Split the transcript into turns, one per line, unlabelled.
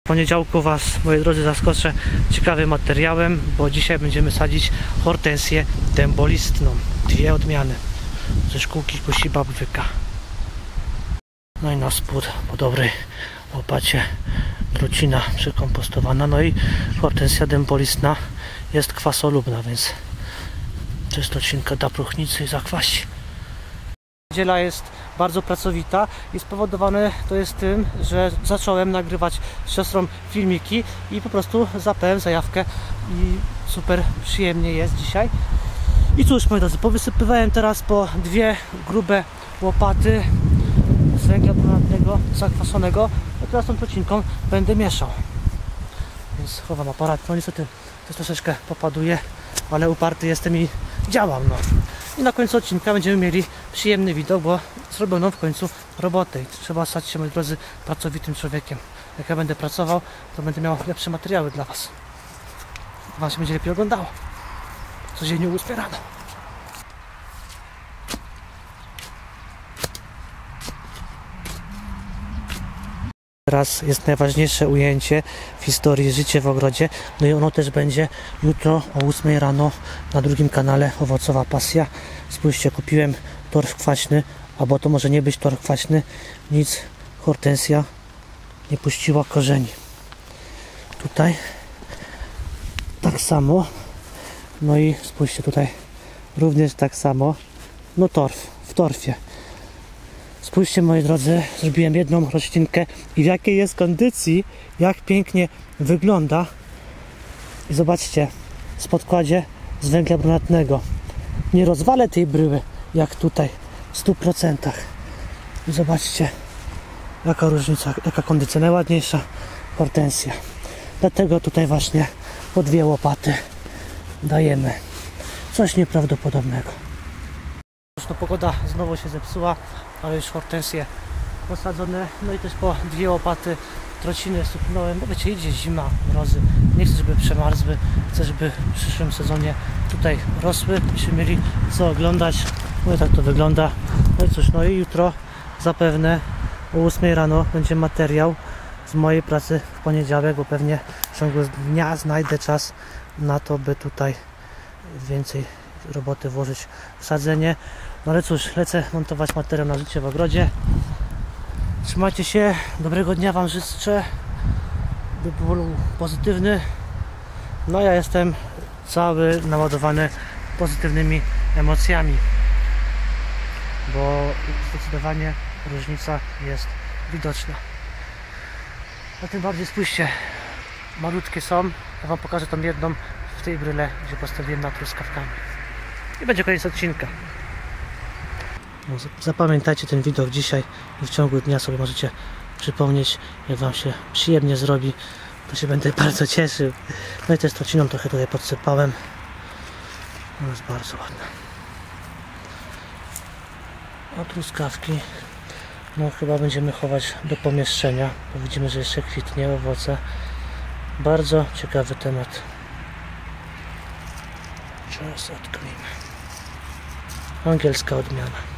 W poniedziałku Was, moi drodzy, zaskoczę ciekawym materiałem, bo dzisiaj będziemy sadzić hortensję dębolistną. Dwie odmiany ze szkółki Kusiba Bwyka. No i na spód po dobrej łopacie drucina przekompostowana. No i hortensja dębolistna jest kwasolubna, więc czystocinka da próchnicy i zakwasi. Niedziela jest bardzo pracowita i spowodowane to jest tym, że zacząłem nagrywać z siostrą filmiki i po prostu zapałem zajawkę i super przyjemnie jest dzisiaj. I cóż, moi drodzy, powysypywałem teraz po dwie grube łopaty z węgla brunatnego zakwaszonego, a teraz tą trucinką będę mieszał. Więc chowam aparat, no niestety też troszeczkę popaduje, ale uparty jestem i działam, no. I na końcu odcinka będziemy mieli przyjemny widok, bo zrobiono w końcu robotę i trzeba stać się, moi drodzy, pracowitym człowiekiem. Jak ja będę pracował, to będę miał lepsze materiały dla Was. Wam się będzie lepiej oglądało. Codziennie uzbierano. Teraz jest najważniejsze ujęcie w historii Życie w ogrodzie. No i ono też będzie jutro o 8 rano na drugim kanale Owocowa Pasja. Spójrzcie, kupiłem torf kwaśny, albo to może nie być torf kwaśny, nic, hortensja nie puściła korzeni. Tutaj tak samo. No i spójrzcie, tutaj również tak samo. No torf, w torfie. Spójrzcie, moi drodzy, zrobiłem jedną roślinkę i w jakiej jest kondycji, jak pięknie wygląda. I zobaczcie, w podkładzie z węgla brunatnego. Nie rozwalę tej bryły, jak tutaj, w 100%. I zobaczcie, jaka różnica, jaka kondycja, najładniejsza hortensja. Dlatego tutaj właśnie po dwie łopaty dajemy. Coś nieprawdopodobnego. No, pogoda znowu się zepsuła, ale już hortensje posadzone, no i też po dwie łopaty trociny supnąłem, bo wiecie, idzie zima, mrozy, nie chcę, żeby przemarzły, chcę, żeby w przyszłym sezonie tutaj rosły, byśmy mieli co oglądać. No i tak to wygląda. No i cóż, no i jutro zapewne o 8 rano będzie materiał z mojej pracy w poniedziałek, bo pewnie w ciągu dnia znajdę czas na to, by tutaj więcej roboty włożyć w sadzenie. No ale cóż, lecę montować materiał na Życie w ogrodzie. Trzymajcie się, dobrego dnia Wam życzę, by był pozytywny. No ja jestem cały naładowany pozytywnymi emocjami, bo zdecydowanie różnica jest widoczna. A tym bardziej spójrzcie, malutkie są. Ja Wam pokażę tą jedną w tej bryle, gdzie postawiłem nad truskawkami. I będzie koniec odcinka. No, zapamiętajcie ten widok dzisiaj i w ciągu dnia sobie możecie przypomnieć, jak Wam się przyjemnie zrobi, to się będę bardzo cieszył. No i też trociną trochę tutaj podsypałem. No jest bardzo ładne. A truskawki no chyba będziemy chować do pomieszczenia, bo widzimy, że jeszcze kwitnie owoce. Bardzo ciekawy temat. Teraz odkryjmy. Angielska odmiana.